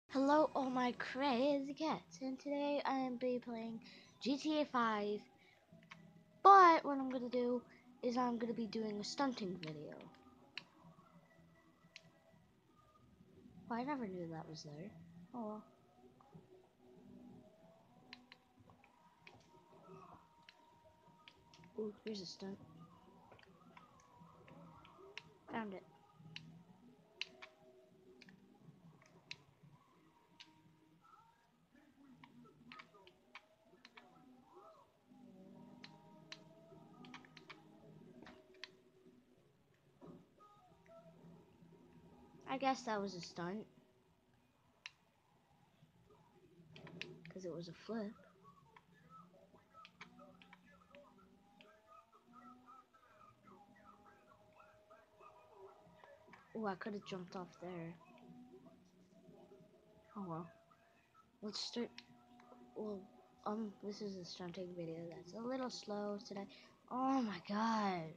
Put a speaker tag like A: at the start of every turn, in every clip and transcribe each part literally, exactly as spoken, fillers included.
A: Hello, all my crazy cats, and today I am be playing G T A five. But what I'm gonna do is I'm gonna be doing a stunting video. Well, I never knew that was there. Oh well. Ooh, here's a stunt. Found it. I guess that was a stunt, because it was a flip. Ooh, I could have jumped off there. Oh well. Let's start. Well, um, this is a stunting video that's a little slow today. Oh my god.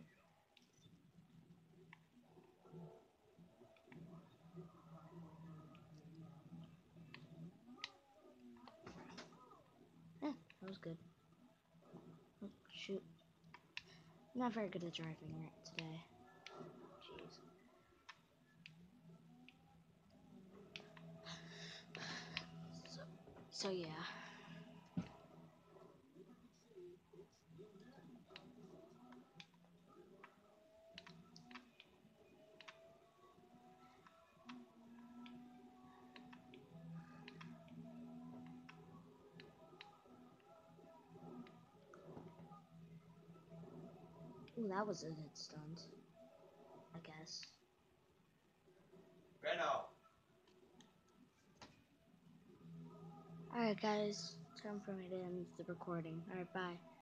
A: Eh, that was good. Oh, shoot. I'm not very good at driving right today. Jeez. So, so yeah. Ooh, that was a good stunt, I guess.
B: Renault.
A: Alright guys, time for me to end the recording. Alright, bye.